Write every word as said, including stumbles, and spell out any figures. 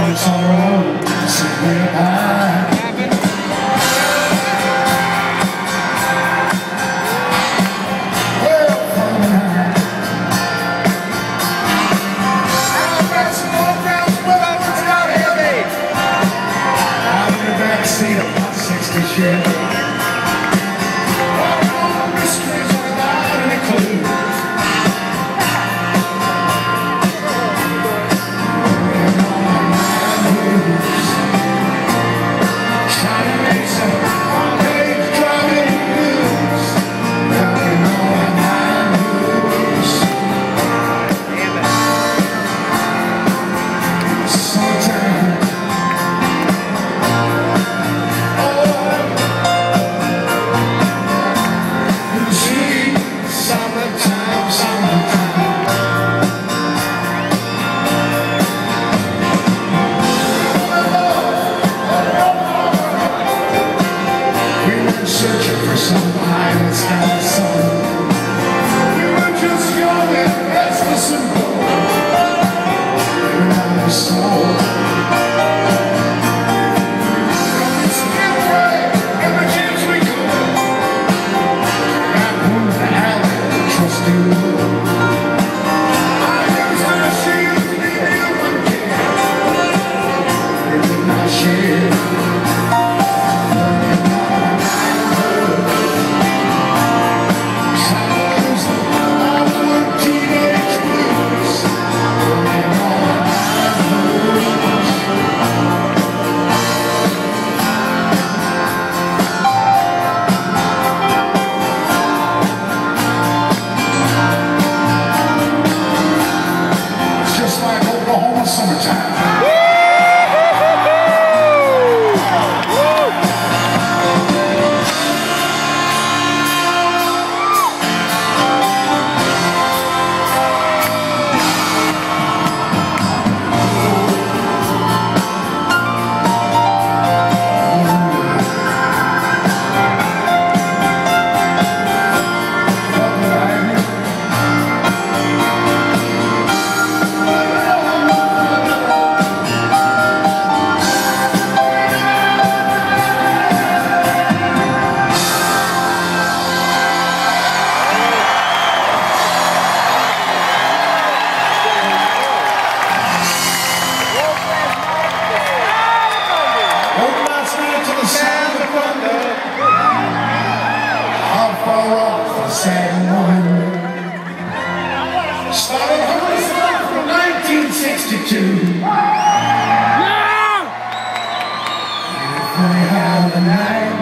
It's on the road, say goodbye. Well, from tonight, I've got some more grounds without it's not heavy. I'm in the backseat of my sixty Chevy. Walking on the streets without any clue. Searching for some violence and the sun. We were just young and restless and bold. We were out of soul. We still pray every chance we could. Back home in the alley of the trusty road. I used to see us leave one kid. They did not share. Summertime. Sad one. Started home from nineteen sixty-two. Yeah! If I have the night.